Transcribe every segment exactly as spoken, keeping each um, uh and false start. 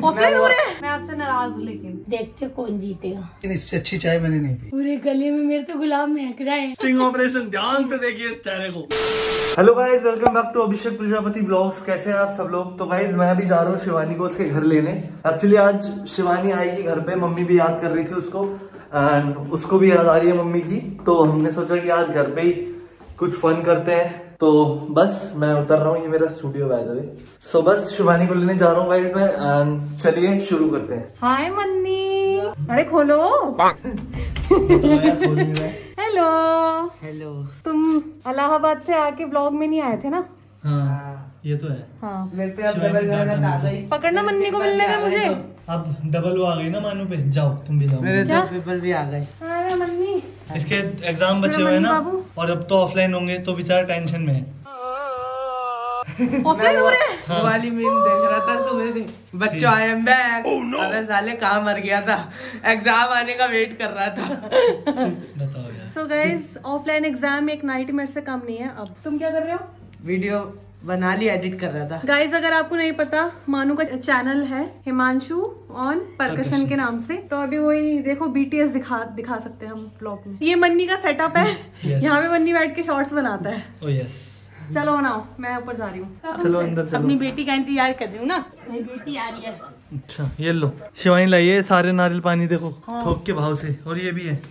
Offline हो रहे हैं। मैं आपसे नाराज हूँ, लेकिन देखते कौन जीतेगा। इससे अच्छी चाय मैंने नहीं पी। पूरे गले में मेरे तो गुलाब महक रहा है। स्टिंग ऑपरेशन, ध्यान से देखिए चेहरे को। Hello guys, welcome back to Abhishek Prajapati blogs. कैसे हैं आप सब लोग? तो गाइस मैं अभी जा रहा हूँ शिवानी को उसके घर लेने। एक्चुअली आज शिवानी आएगी घर पे, मम्मी भी याद कर रही थी उसको एंड उसको भी याद आ रही है मम्मी की। तो हमने सोचा कि आज घर पे ही कुछ फन करते हैं। तो बस मैं उतर रहा हूँ, ये मेरा studio by the way. So बस शिवानी को लेने जा रहा हूँ गाइस मैं एंड चलिए शुरू करते हैं। हाय मन्नी, अरे खोलो। Hello hello. तुम इलाहाबाद से आके ब्लॉग में नहीं आए थे ना? हाँ ये तो है। हाँ मेरे पे अब डबल मेहनत आ गई। पकड़ना मन्नी को मिलने का मुझे। अब डबल वो आ गई ना मानू पे। जाओ तुम भी जाओ। मेरे तो पेपर भी आ गए। अरे मन्नी, इसके एग्जाम बचे हुए हैं ना, और अब तो ऑफलाइन होंगे तो बेचारा टेंशन में है। ऑफलाइन हो रहे हैं। हाँ। वाली मीम देख रहा था सुबह से। बच्चों आई एम बैक। अबे साले कहाँ मर गया था, एग्जाम आने का वेट कर रहा था। बताओ यार। सो गाइस, ऑफलाइन एग्जाम एक नाइटमेयर से कम नहीं है। अब तुम क्या कर रहे हो? वीडियो बना ली, एडिट कर रहा था। गाइज अगर आपको नहीं पता, मानू का चैनल है हिमांशु ऑन परकशन के नाम से। तो अभी वही देखो बीटीएस दिखा दिखा सकते हैं हम व्लॉग में। ये मन्नी का सेटअप है। yes. यहाँ पे मन्नी बैठ के शॉर्ट्स बनाता है। oh, yes. चलो बनाओ, मैं ऊपर जा रही हूँ। चलो अंदर चलो। अपनी बेटी का इंतजार कर रही हूँ ना, मेरी बेटी आ रही है। अच्छा ये लो शिवानी लाइए सारे नारियल पानी, देखो हाँ। थोक के भाव से। और ये भी है।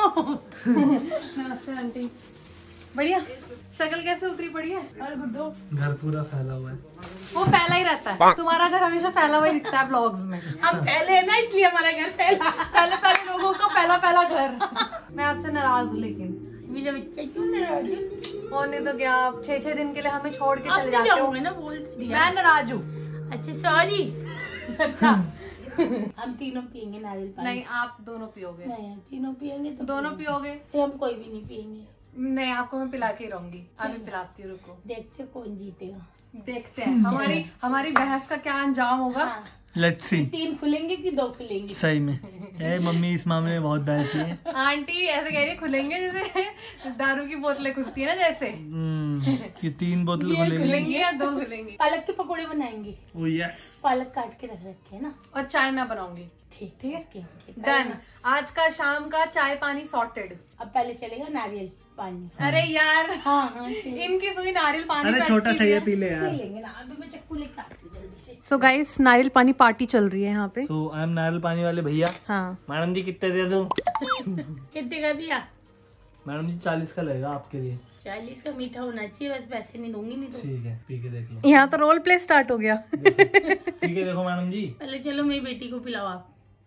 नमस्ते आंटी, बढ़िया। शक्ल कैसे उतरी पड़ी है? और गुड्डो घर पूरा फैला हुआ है। वो फैला ही रहता है। तुम्हारा घर हमेशा फैला हुआ ही दिखता है व्लॉग्स में। अब फैले है ना, इसलिए हमारा घर फैला। फैले फैले लोगों का फैला फैला घर। मैं आपसे नाराज हूँ, लेकिन मेरा बच्चा क्यों नाराज है? होने तो क्या, आप छह छह दिन के लिए हमें छोड़ के चले आप जाते हो। ना, बोल दिया। मैं नाराज हूँ। अच्छा सॉरी। अच्छा हम तीनों पियेंगे नारियल पानी। नहीं, आप दोनों पियोगे। नहीं, तीनों पियेंगे तो दोनों पियोगे? फिर हम कोई भी नहीं पियेंगे। नहीं, आपको मैं पिला के ही रहूंगी। अभी पिलाती हूँ, रुको। देखते कौन जीतेगा। देखते हैं हमारी हमारी बहस का क्या अंजाम होगा। हाँ। Let's see. तीन खुलेंगे कि दो खुलेंगे? सही में ए, मम्मी इस मामले में बहुत बहस है। आंटी ऐसे कह रही है खुलेंगे जैसे दारू की बोतलें खुलती है ना, जैसे कि तीन बोतल खुलेंगी खुलेंगी या दो खुलेंगी। पालक के पकोड़े बनाएंगे। Oh yes. पालक काट के रख रखे है ना, और चाय मैं बनाऊंगी। ठीक ठीक है, ओके, ओके। डन। आज का शाम का चाय पानी सॉर्टेड। अब पहले चलेगा नारियल पानी। अरे यार, हाँ हाँ चलिए। इनकी सुई नारियल पानी। अरे छोटा चाहिए, पी ले पी यार। लेंगे ना, अभी मैं चक्कू लेकर आती हूँ जल्दी से। सो गाइस, नारियल पानी पार्टी चल रही है यहाँ पे। तो आई एम नारियल पानी वाले भैया। हाँ मैडम जी कितने दे दूं? कितने का दिया? मैडम जी चालीस का लगेगा आपके लिए। चालीस का मीठा होना चाहिए, बस पैसे नहीं दूंगी। नहीं तो ठीक है, पी के देख लो। यहाँ तो रोल प्ले स्टार्ट हो गया। पी के देखो मैडम जी। पहले चलो मेरी बेटी को पिलाओ आप।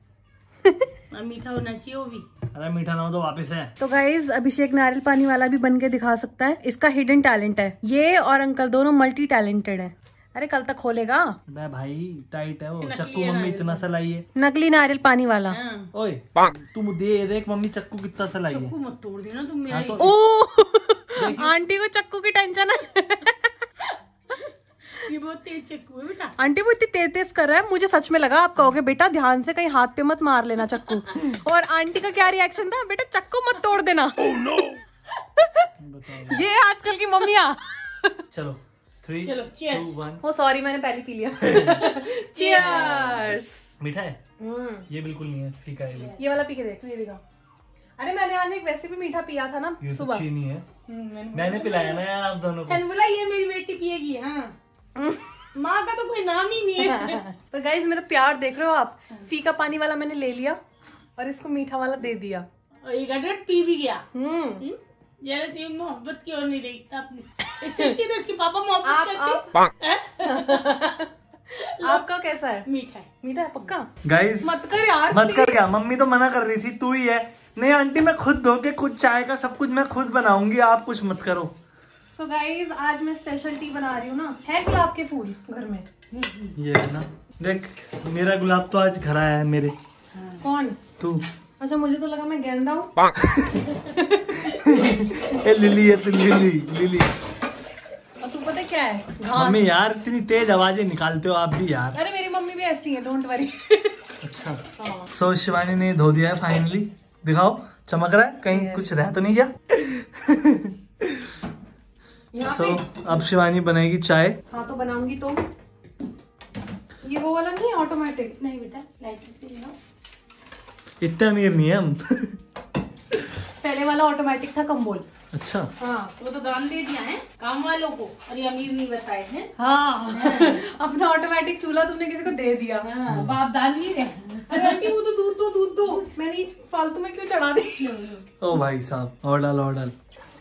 अब मीठा होना चाहिए वो भी। अरे मीठा ना हो तो वापस है। तो गाइज अभिषेक नारियल पानी वाला भी बन के दिखा सकता है। इसका हिडन टैलेंट है ये, और अंकल दोनों मल्टी टैलेंटेड है। अरे कल तक खोलेगा। मैं भाई टाइट है वो चक्कू। मम्मी इतना सा लाई है। नकली नारियल पानी वाला। हाँ। ओए तुम दे देख मम्मी चक्कू कितना सा लाई है। चक्कू मत तोड़ देना तुम मेरा। हाँ, तो ओ आंटी को चक्कू की टेंशन है। ये बहुत तेज चक्कू है बेटा। आंटी वो इतनी तेज तेज कर रहा है, मुझे सच में लगा आप कहोगे बेटा ध्यान से कहीं हाथ पे मत मार लेना चक्कू। और आंटी का क्या रिएक्शन था? बेटा चक्कू मत तोड़ देना। oh, no. ये आजकल की मम्मियाँ। चलो थ्री चलो cheers। Two one. Oh sorry, मैंने पहले पी लिया। Cheers। मीठा है? ये बिल्कुल नहीं है, फीका है ये। ये वाला पी के देख, ये दिखा। अरे मैंने आज एक वैसे भी मीठा पिया था ना ये सुबह। तो चीनी है। मैंने पिलाया ना यार आप दोनों को। मैंने बोला ये मेरी बेटी पिएगी। हाँ माँ का तो कोई नाम ही नहीं है। तो गाइज मेरा प्यार देख रहे हो आप। फीका पानी वाला मैंने ले लिया और इसको मीठा वाला दे दिया। और एक अदरक पी भी गया। हम्म जरा सी मोहब्बत की ओर नहीं देखता अपनी। इससे अच्छी तो इसके पापा मोहब्बत आप, करते। आपका कैसा है? मीठा है। मीठा है पक्का? गाइस मत कर यार, मत कर क्या, मम्मी तो मना कर रही थी, तू ही है। नहीं आंटी मैं खुद धो के खुद चाय का सब कुछ मैं खुद बनाऊंगी, आप कुछ मत करो। सो so गाइज आज मैं स्पेशल टी बना रही हूँ ना। है गुलाब के फूल घर में? ये है ना, देख मेरा गुलाब तो आज घर आया है मेरे। कौन? तू। अच्छा मुझे तो लगा मैं गेंदा हूँ। ए लिली है, तू लिली लिली। और तू पता क्या है? मम्मी यार इतनी तेज आवाजें निकालते हो आप भी यार। अरे मेरी मम्मी भी ऐसी है, डोंट वरी। अच्छा सो शिवानी ने धो दिया है फाइनली। दिखाओ चमक रहा है, कहीं yes. कुछ रह तो नहीं गया। सो so, अब शिवानी बनाएगी चाय। हाँ तो बनाऊंगी तो ये वो वाला नहीं है ऑटोमेटिक? नहीं बेटा, लाइटर से लेना। इतना अमीर नहीं है हम। पहले वाला ऑटोमेटिक था कम बोल। अच्छा हाँ, वो तो दान दे दिया है काम वालों को, और ये अमीर नहीं बताए हैं। हाँ अपना ऑटोमेटिक चूल्हा तुमने किसी को दे दिया। हाँ, बाप दान नहीं रहे। अरे आंटी वो तो दूध दो दूध दो, मैंने ये फालतू में क्यों चढ़ा दी? ओ भाई साहब, और डाल और डाल।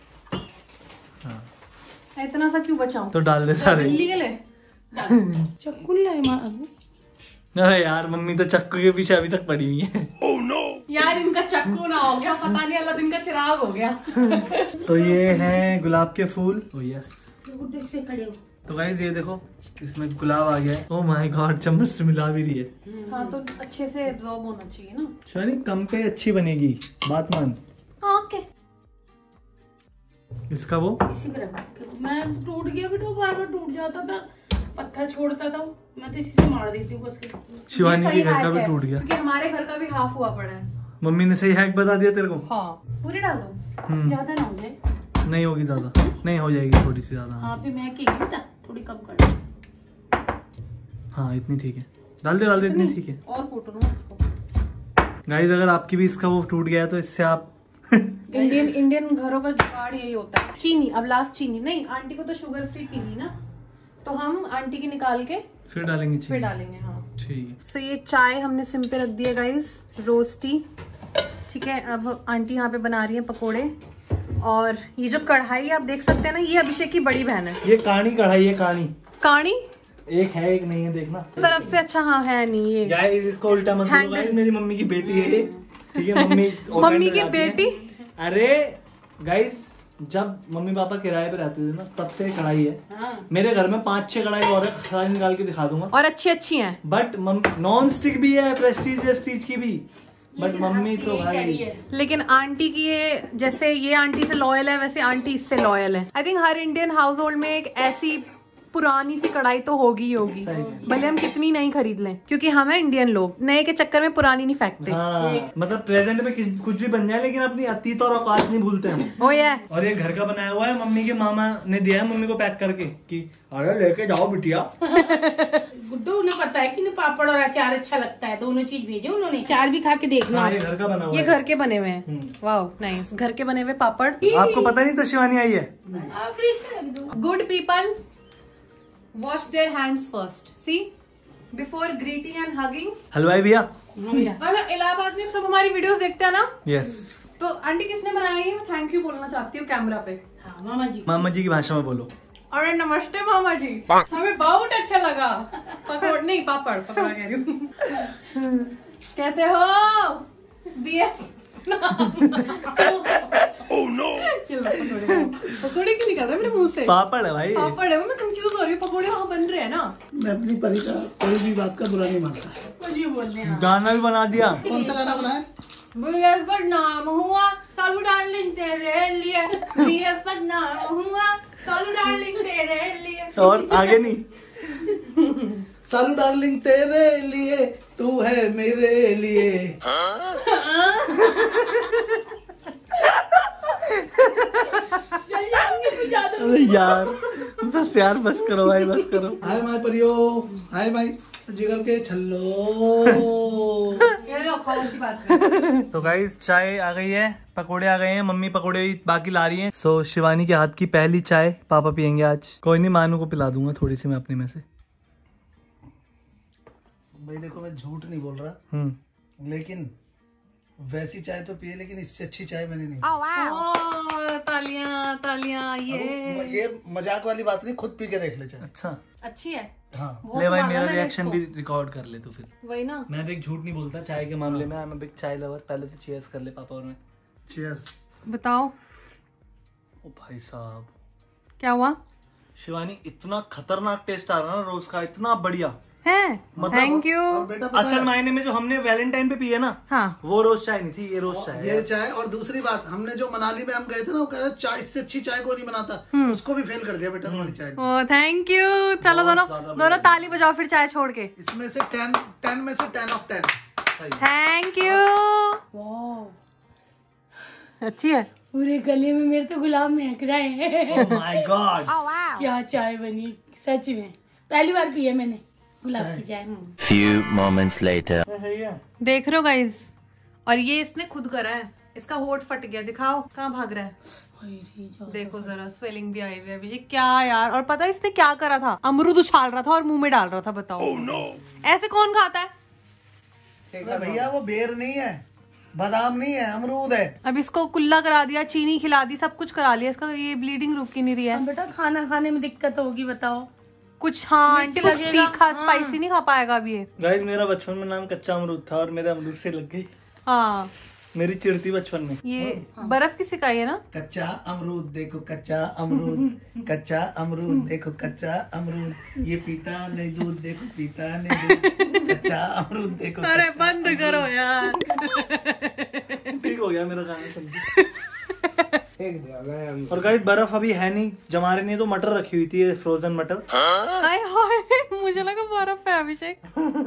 इतना सा क्यों बचाऊं? तो डाल दे सारे। बिल्ली के लिए चक्कू लाए माँ अबू। अरे यार, मम्मी तो चक्कू के पीछे अभी तक पड़ी हुई है। oh, no. यार इनका चक्कू ना हो गया, पता नहीं अल्लाह दिन का चिराग हो गया। तो ये हैं गुलाब के फूल। ओ यस। पे खड़े हो। तो गाइस ये देखो, इसमें गुलाब आ गया है। ओ माय गॉड, चम्मच से मिला भी रही है। हाँ तो अच्छे से एब्जॉर्ब होना चाहिए ना। शानी कम पे अच्छी बनेगी, बात मान। ओके इसका वो इसी पर रख। मैं टूट गया बेटा, बार बार टूट जाता था, पत्थर छोड़ता था, मैं तो इसी से मार देती हूँ बस के। शिवानी सही के घर का hack भी है, टूट गया। क्योंकि हमारे घर का भी हाफ हुआ पड़ा है। मम्मी ने सही हैक बता दिया तेरे को। हाँ पूरी डाल दो। हम्म, ज्यादा ना हो जाए। नहीं होगी ज्यादा, नहीं हो जाएगी थोड़ी सी ज्यादा। हाँ फिर मैं की बेटा थोड़ी कम कर दो। हाँ इतनी ठीक है, डाल दे डाल दे, इतनी ठीक है। और कूटो ना इसको। गाइस अगर आपकी भी इसका वो टूट गया है तो इससे आप इंडियन इंडियन घरों का जुगाड़ यही होता है। चीनी, अब लास्ट चीनी नहीं, आंटी को तो शुगर फ्री पीनी ना, तो हम आंटी की निकाल के फिर डालेंगे फिर चीनी। डालेंगे। हाँ ठीक है। तो ये चाय हमने सिम पे रख दी है गाइस, रोज टी। ठीक है, अब आंटी यहाँ पे बना रही है पकोड़े। और ये जो कढ़ाई आप देख सकते हैं ना, ये अभिषेक की बड़ी बहन है। ये कानी कढ़ाई है, कानी काणी एक है एक नहीं है, देखना तरफ से। अच्छा हाँ है नहीं ये। गाइस इसको उल्टा मत बोलो Handle। गाइस, मेरी मम्मी की बेटी है ये। ठीक है, मम्मी मम्मी offend की हो जाती है। बेटी? अरे गाइस, जब मम्मी पापा किराए पे रहते थे ना, तब से ये कढ़ाई है। हाँ। मेरे घर में पांच छह कढ़ाई और है, कढ़ाई निकाल के दिखा दूंगा। और अच्छी अच्छी हैं। बट नॉन स्टिक भी है, प्रेस्टीज वेस्टीज की भी। बट मम्मी तो भाई, लेकिन आंटी की ये, जैसे ये आंटी से लॉयल है, वैसे आंटी इससे लॉयल है। आई थिंक हर इंडियन हाउस होल्ड में एक ऐसी पुरानी सी कढ़ाई तो होगी ही होगी, सही है। भले हम कितनी नहीं खरीद लें, क्योंकि हम है इंडियन लोग, नए के चक्कर में पुरानी नहीं फेंकते। हाँ, मतलब प्रेजेंट में किस- कुछ भी बन जाए, लेकिन अपनी अतीत और औकात नहीं भूलते हम। ओ ये और ये घर का बनाया हुआ है, मम्मी के मामा ने दिया है मम्मी को पैक करके कि अरे लेके जाओ बिटिया। गुड्डू उन्हें पता है कि पापड़ और अचार अच्छा लगता है, दोनों चीज भेजे उन्होंने। अचार भी खा के देखना। हाँ, ये घर का बना हुआ ये है। घर के बने हुए हैं। वाह नाइस, घर के बने हुए पापड़। आपको पता नहीं था शिवानी आई है? हाँ, फ्रिज में रख दो। Good people wash their hands first, see before greeting and hugging. हलवाई भैया। हाँ भैया। अगर इलाहाबाद में सब हमारी वीडियोस देखते हैं ना, यस। तो आंटी किसने बनाया है? मैं थैंक यू बोलना चाहती हूँ कैमरा पे। हाँ मामा जी। मामा जी की भाषा में बोलो। अरे नमस्ते मामा जी, हमें बहुत अच्छा लगा। पकोड़ नहीं, पापड़ पकड़ा कह रही हूँ। कैसे हो बीएस? ओह नो, पकोड़े क्यों निकल रहे मेरे मुंह से? पापड़ है भाई। पापड़ है, मैं कंफ्यूज हो रही हूँ। पकोड़े वहाँ बन रहे हैं ना। मैं अपनी परी का कोई भी बात का बुरा नहीं मानता। कुछ भी बोल रहे हैं। गाना भी बना दिया। कौन सा गाना बनाया? बीएस बदनाम हुआ सालू डार्लिंग तेरे लिए, बीएस बदनाम हुआ सालू डार्लिंग तेरे लिए। और आगे नहीं। सालू डार्लिंग तेरे लिए, तू है मेरे लिए। अरे यार, बस यार, बस करो भाई, बस करो। हाय माय परियो, हाय माय जिगर के छल्लो। ये लो खाओ, अच्छी बात है। तो गाइस चाय आ गई है, पकोड़े आ गए हैं, मम्मी पकोड़े बाकी ला रही हैं। सो शिवानी के हाथ की पहली चाय पापा पियेंगे आज। कोई नहीं, मानू को पिला दूंगा थोड़ी सी मैं अपने में से। भाई देखो, मैं झूठ नहीं बोल रहा, हम्म लेकिन वैसी चाय तो पिए, लेकिन इससे अच्छी चाय मैंने नहीं। ओ, तालियां तालियां। ये अब ये मजाक वाली बात नहीं, खुद पी के देख ले चाय। अच्छा अच्छी है। हाँ। वो ले तो भाई, माना मेरा मैंने रिएक्शन इसको। भी रिकॉर्ड कर ले तो फिर। वही ना, मैं देख झूठ नहीं बोलता चाय के मामले में। I am a big chai lover. पहले तो चीयर्स कर ले पापा और मैं। चीयर्स। बताओ ओ भाई साहब, क्या हुआ शिवानी इतना खतरनाक टेस्ट आ रहा ना रोज का, इतना बढ़िया है। मतलब- थैंक यू। और बेटा पता असल है, मायने में जो हमने वैलेंटाइन पे पिए ना, हाँ वो रोज चाय नहीं थी, ये रोज चाय ये है। चाय। और दूसरी बात, हमने जो मनाली में हम गए थे ना, वो कह रहे चाय इससे अच्छी चाय को नहीं बनाता, उसको भी फेल कर दिया बेटा तुम्हारी चाय ने। Oh thank you. चलो दोनों ज्यादा दोनों ताली बजाओ फिर चाय छोड़ के। इसमें से टेन टेन में से ten of ten. Thank you. वाह, अच्छी है। पूरे गले में मेरे तो गुलाब महक रहा है। Oh my god. क्या चाय बनी, सच में पहली बार पी है मैंने। गुलाब की चाय। Few moments later. देख रहे हो गाइस, और ये इसने खुद करा है। इसका होठ फट गया, दिखाओ कहाँ भाग रहा है। देखो जरा, स्वेलिंग भी आई हुई है अभिषेक। क्या यार, और पता है इसने क्या करा था? अमरूद उछाल रहा था और मुंह में डाल रहा था। बताओ oh, no. ऐसे कौन खाता है? भैया वो बेर नहीं है, बादाम नहीं है, अमरूद है। अब इसको कुल्ला करा दिया, चीनी खिला दी, सब कुछ करा लिया। इसका ये ब्लीडिंग रुक ही नहीं रही है। बेटा खाना खाने में दिक्कत होगी, बताओ कुछ। हाँ आंटी कुछ तीखा स्पाइसी नहीं खा पाएगा अब ये। गाइस मेरा बचपन में नाम कच्चा अमरूद था और मेरे अमरूद से लग गई। हाँ मेरी चिढ़ती बचपन में। ये बर्फ की सिकाई है ना। कच्चा अमरूद देखो, कच्चा अमरूद, कच्चा अमरूद देखो, कच्चा अमरूद, ये पीता नहीं दूध देखो, पीता नहीं दूध, कच्चा अमरूद देखो। अरे बंद करो यार। ठीक हो गया मेरा गाना समझ। और गाइस बर्फ अभी है नहीं, जमा रहे नहीं, तो मटर रखी हुई थी, फ्रोजन मटर। आय हाय, मुझे लगा बर्फ है अभिषेक।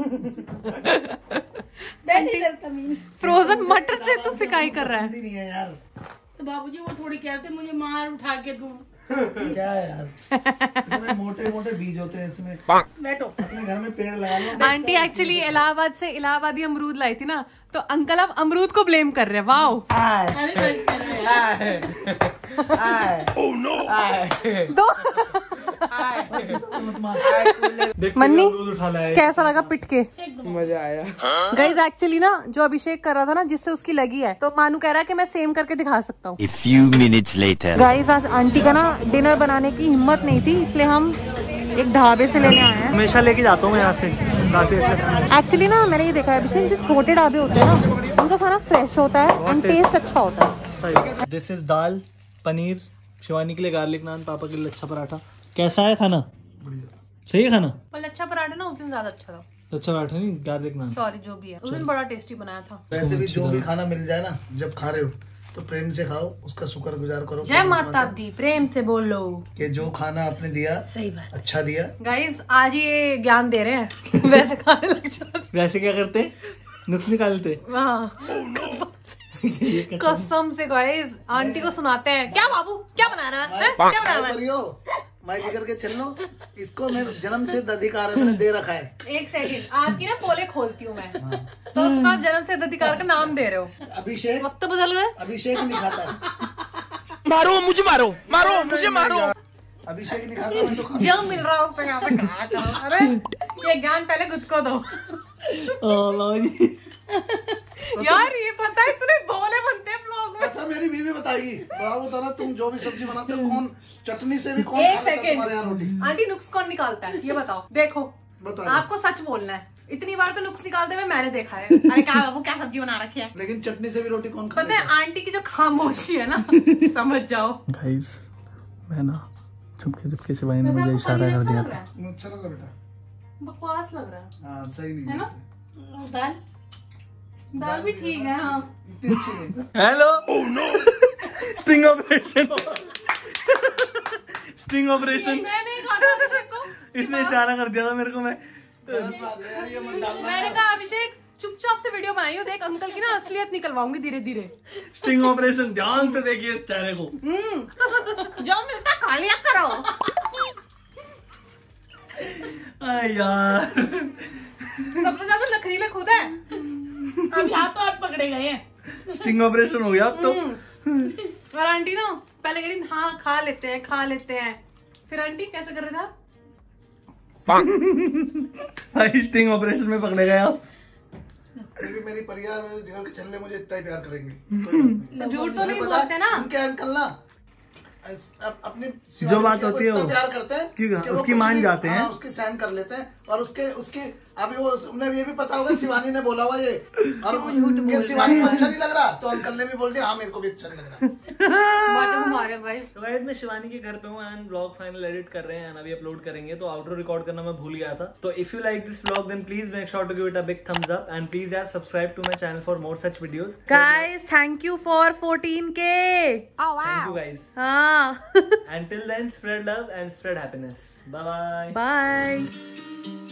फ्रोजन मटर से तो सिकाई कर रहा है। नहीं है यार। तो बाबूजी वो थोड़ी कहते मुझे मार उठा के तुम। क्या है यार, इसमें मोटे मोटे बीज होते हैं इसमें। बैठो, अपने घर में पेड़ लगा लो। आंटी एक्चुअली इलाहाबाद से इलाहाबादी अमरूद लाई थी ना, तो अंकल अब अमरूद को ब्लेम कर रहे हैं। वाओ। दो मन्नी कैसा लगा पिट के? मजा आया। गाइज एक्चुअली ना जो अभिषेक कर रहा था ना, जिससे उसकी लगी है, तो मानू कह रहा है कि मैं सेम करके दिखा सकता हूँ। A few minutes later. Guys आज आंटी का ना डिनर बनाने की हिम्मत नहीं थी, इसलिए हम एक ढाबे से लेने आए हैं। हमेशा लेके जाता हूँ यहाँ से, काफी अच्छा। एक्चुअली ना मैंने ये देखा है अभिषेक, जो छोटे ढाबे होते हैं ना, उनका खाना फ्रेश होता है और टेस्ट अच्छा होता है। दिस इज दाल पनीर, शिवानी के लिए गार्लिक नान, पापा के लिए लच्छा पराठा। कैसा है खाना? सही है खाना? पर लच्छा पराठा ना उस दिन ज्यादा अच्छा था। लच्छा पराठा नहीं, गार्लिक नान। सॉरी जो भी है, उस दिन बड़ा टेस्टी बनाया था। वैसे भी जो भी खाना मिल जाए ना, जब खा रहे हो तो प्रेम से खाओ, उसका शुक्र गुजार करो। जय माता दी, प्रेम से बोलो कि जो खाना आपने दिया सही बात, अच्छा दिया। गाइज आज ये ज्ञान दे रहे हैं। वैसे खाने लग जाते। वैसे क्या करते? नुक्स निकालते। कसम से गाइज आंटी को सुनाते हैं। क्या बाबू क्या बना रहा है? क्या बना रहा है? मैं जी करके चल लो, इसको मेरे जन्म से अधिकार है, मैंने दे रखा है। एक सेकंड, आपकी ना पोले खोलती हूँ मैं। तो उसको आप जन्म से अधिकार का नाम दे रहे हो। अभिषेक वक्त बदल गए। अभिषेक नहीं खाता। मारो मुझे, मारो मारो मुझे, मारो। अभिषेक नहीं खाता, मैं तो खाता। जो मिल रहा उसको यहाँ पे कहा करो। अरे ये ज्ञान पहले खुद को दो। यार ये पता है इतने भोले बनते हैं ब्लॉग में। अच्छा मेरी बीवी बताएगी, बाबू बताना तुम जो भी सब्जी बनाते हो, कौन चटनी से भी कौन एक खा लेता है तुम्हारे यहाँ रोटी? सेकंड, आंटी नुक्स कौन निकालता है ये बताओ। देखो बताओ। आपको सच बोलना है, इतनी बार तो नुक्स निकालते हुए मैंने देखा है। अरे क्या बाबू क्या सब्जी बना रखी है? लेकिन चटनी से भी रोटी कौन खा पता है आंटी की जो खामोशी है ना, समझ जाओ। गाइस मैं ना चुपके चुपके शिवानी ने मुझे इशारा कर दिया था। अच्छा लगा बेटा? बकवास लग रहा है। हाँ सही नहीं है ना? दाल दाल भी ठीक है। हाँ इतनी अच्छी नहीं। Hello sting operation. Sting operation. मैं नहीं खाता अभिषेक को। इसने इशारा कर दिया था मेरे को। मैं मैंने कहा अभिषेक चुपचाप से वीडियो बनाई हो, देख अंकल की ना असलियत निकलवाऊंगी धीरे धीरे। स्टिंग ऑपरेशन, ध्यान से देखिए इस चेहरे को। जो मिलता खा लिया करो। आई यार सबसे ज्यादा नखरीले खुद है। अब यहाँ तो हाथ पकड़े गए हैं। स्टिंग ऑपरेशन हो गया अब तो। और आंटी ना पहले कह रही हाँ खा लेते हैं खा लेते हैं, फिर आंटी कैसे कर रहे था? स्टिंग ऑपरेशन में पकड़े गए आप। फिर भी मेरी परिवार मेरे जिगर के चलने मुझे इतना ही प्यार करेंगे। झूठ तो नहीं बोलते ना उनके अंकल ना अपनी जो बात होती है वो प्यार करते हैं कि कि उसकी मान जाते हैं, उसकी सहन कर लेते हैं। और उसके उसके अभी वो उन्हें ये भी पता होगा शिवानी ने बोला हुआ ये, और कि शिवानी को अच्छा नहीं लग रहा तो अंकल ने भी बोल दिया हाँ मेरे को भी अच्छा नहीं लग रहा। तो गाइस मैं शिवानी के घर पे हूँ एंड व्लॉग फाइनल एडिट कर रहे हैं एंड अभी अपलोड करेंगे। तो आउटरो रिकॉर्ड करना मैं भूल गया था। तो if you like this vlog then please make sure to give it a big thumbs up and please यार subscribe to my channel for more such videos. Guys thank you for fourteen K. Thank you guys. हाँ Until then, spread love and spread happiness. Bye bye. Bye.